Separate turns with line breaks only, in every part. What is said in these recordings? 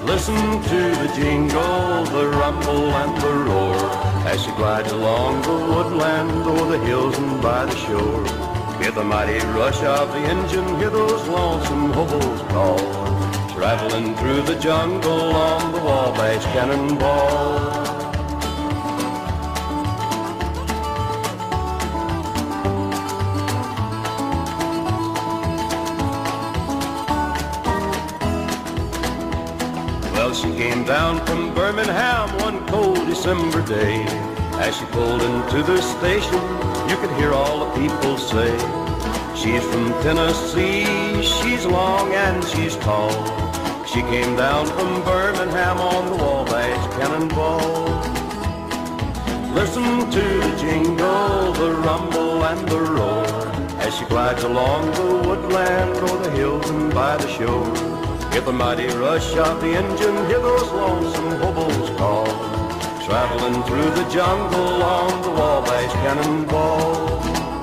Listen to the jingle, the rumble and the roar, as she glides along the woodland, o'er the hills and by the shore. Hear the mighty rush of the engine, hear those lonesome hobos call, traveling through the jungle on the Wabash Cannonball. Well, she came down from Birmingham one cold December day. As she pulled into the station, you could hear all the people say, she's from Tennessee, she's long and she's tall. She came down from Birmingham on the Wabash Cannonball. Listen to the jingle, the rumble and the roar, as she glides along the woodland, o'er the hills and by the shore. Hear the mighty rush of the engine, hear those lonesome hobos call, traveling through the jungle on the Wabash Cannonball.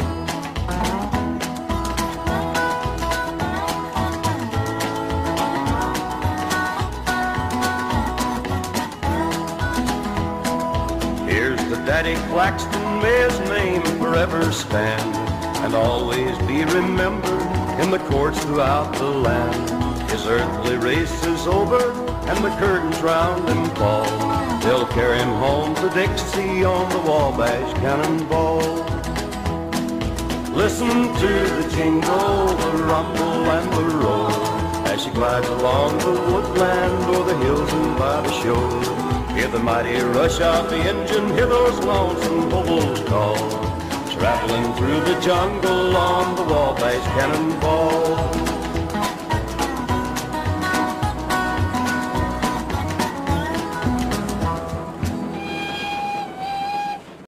Here's the Daddy Claxton, may his name forever stand, and always be remembered in the courts throughout the land. His earthly race is over, and the curtains round him fall. They'll carry him home to Dixie on the Wabash Cannonball. Listen to the jingle, the rumble and the roar, as she glides along the woodland, o'er the hills and by the shore. Hear the mighty rush of the engine, hear those lonesome hobos call, traveling through the jungle on the Wabash Cannonball.